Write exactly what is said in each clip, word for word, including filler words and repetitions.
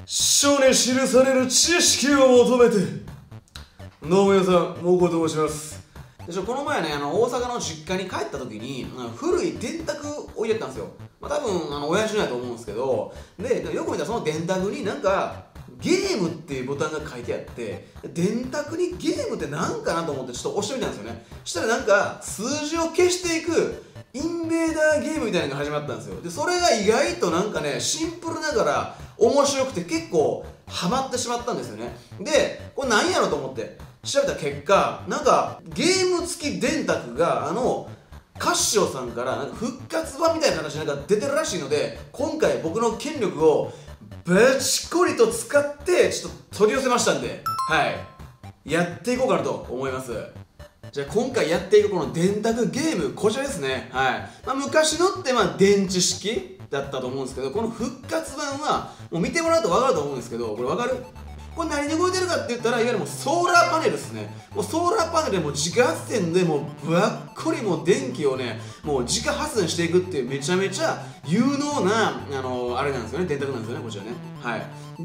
書に記される知識を求めて。どうも皆さん、もうこと申します。でこの前ね、あの大阪の実家に帰った時に古い電卓置いてあったんですよ。まあ、多分あの親父のやと思うんですけど、でよく見たらその電卓になんかゲームっていうボタンが書いてあって、電卓にゲームってなんかなと思ってちょっと押してみたんですよね。そしたらなんか数字を消していくインベーダーゲームみたいなのが始まったんですよ。でそれが意外となんかね、シンプルながら面白くて結構ハマってしまったんですよね。でこれ何やろと思って調べた結果、なんかゲーム付き電卓があのカッシオさんからなんか復活版みたいな形でなんか出てるらしいので、今回僕の権力をバチコリと使ってちょっと取り寄せましたんで、はいやっていこうかなと思います。じゃあ今回やっていくこの電卓ゲーム、こちらですね。はい、まあ、昔のってまあ電池式だったと思うんですけど、この復活版はもう見てもらうと分かると思うんですけど、これ分かる？これ何で動いてるかって言ったら、いわゆるもうソーラーパネルですね。もうソーラーパネルでもう自家発電でもうばっこりもう電気をね、もう自家発電していくっていうめちゃめちゃ有能な、あのー、あれなんですよね、電卓なんですよね、こちらね。はい。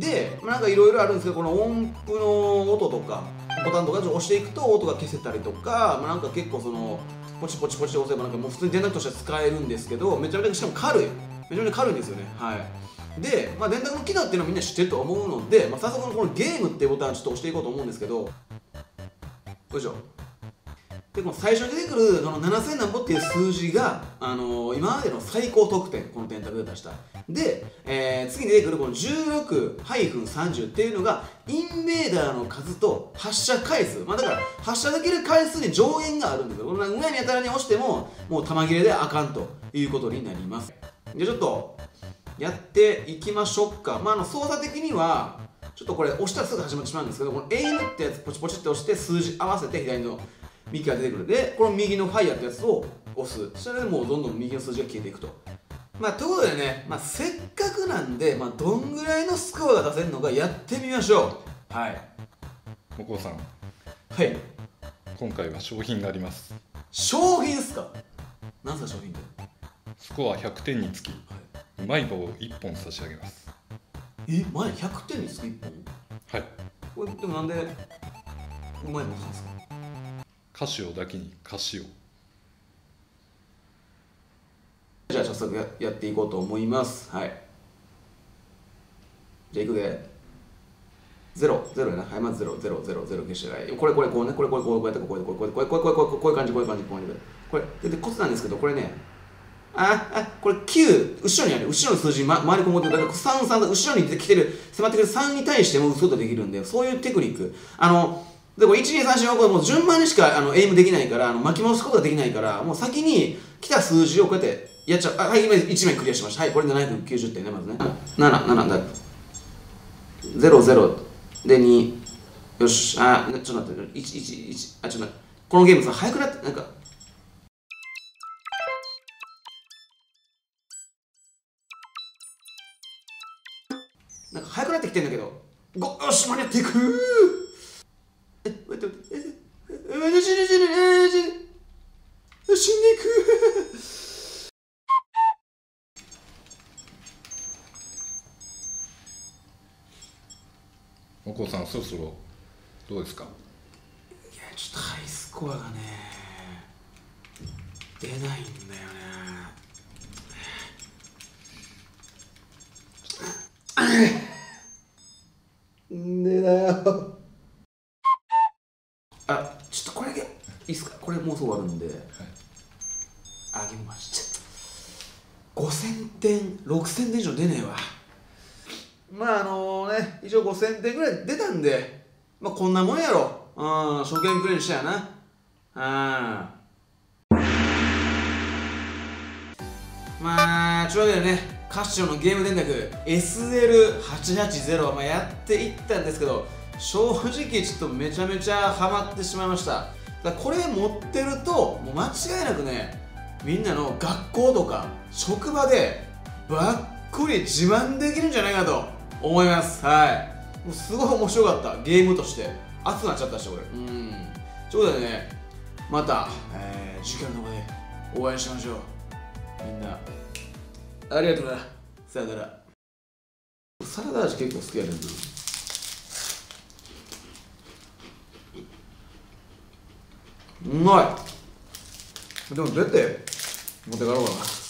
で、まあ、なんかいろいろあるんですけど、この音符の音とか、ボタンとか押していくと音が消せたりとか、まあ、なんか結構その、ポチポチポチ押せばなんかもう普通に電卓としては使えるんですけど、めちゃめちゃしかも軽い。めちゃめちゃ軽いんですよね。はい。で、まあ、電卓の機能っていうのはみんな知ってると思うので、まあ、早速このゲームっていうボタンをちょっと押していこうと思うんですけど、よいしょ。で、この最初に出てくるこのななせんなんぼっていう数字が、あのー、今までの最高得点、この電卓で出した。で、えー、次に出てくるこの じゅうろくさんじゅう っていうのがインベーダーの数と発射回数、まあ、だから発射できる回数に上限があるんですよ。この上にやたらに押してももう弾切れであかんということになります。でちょっとやっていきましょうか。まあ、あの操作的にはちょっとこれ押したらすぐ始まってしまうんですけど、このエイムってやつポチポチって押して数字合わせて左の右が出てくる。でこの右のファイヤーってやつを押す。それでもうどんどん右の数字が消えていくと。まあということでね、まあ、せっかくなんで、まあ、どんぐらいのスコアが出せるのかやってみましょう。はい。 おこうさん、 はい。 今回は商品があります。 商品ですか？何すか商品って？ スコアひゃくてんにつき、うまい棒をいっぽん差し上げます。 え、前ひゃくてんにつきいっぽん？ はい。 これでもなんでうまい棒なんですか？ カシオだけにカシオ。 じゃあ早速 や, やっていこうと思います。はい。じゃあいくで。ゼロ、ゼロやな。はい、まずゼロ、ゼロ、ゼロ、ゼロ消してない。これこれこうね、これこれこうやってこうやってこうやってこうやってこうやってこうやってこういう感じこういう感じこういう感じこれででコツなんですけど、これね、ああこれきゅう後ろにある後ろの数字、ま、回り込もうとだからさん、さん後ろに来てる迫ってくるさんに対しても打つことができるんで、そういうテクニック。あのでこれいち、に、さん、よん、ごもう順番にしかあのエイムできないから、あの巻き戻すことができないから、もう先に来た数字をこうやってやっちゃう。あ、はい、今いちまいクリアしました。はい、これでななひゃくきゅうじゅってんね、まずね。なな、ななだ。ゼロ、ゼロでに。よし、あ、ちょっと待って、いち、いち、いち、あ、ちょっと待って。このゲームさ、早くなって、なんか。なんか早くなってきてんだけど。ご、よし、間に合っていく。え、待って待って、え、え、え、え、死んで、死んで、え、死んで、死んでいく。 おこうさん、そろそろどうですか？ いや、ちょっとハイスコアがね、出ないんだよね。でだよ。あ、ちょっとこれだけいいっすか？これもうすぐ終わるんで、はい、あげました。ごせんてん、ろくせんてん以上出ねえわ。まああのね、一応ごせんてんぐらい出たんで、まあこんなもんやろ。うん、初見プレイにしたやな。あまあ、というわけでね、カッシオのゲーム電卓 エスエルはちはちゼロ、まあ、やっていったんですけど、正直ちょっとめちゃめちゃハマってしまいました。だからこれ持ってると、もう間違いなくね、みんなの学校とか職場でばっこり自慢できるんじゃないかと思います。はい。もうすごい面白かった、ゲームとして。熱くなっちゃったし、俺。うん。ということでね、また、えー、次回の動画でお会いしましょう。みんな、ありがとうな。さよなら。 サラダ味結構好きやねんな。うまい。でも出て持って帰ろうかな。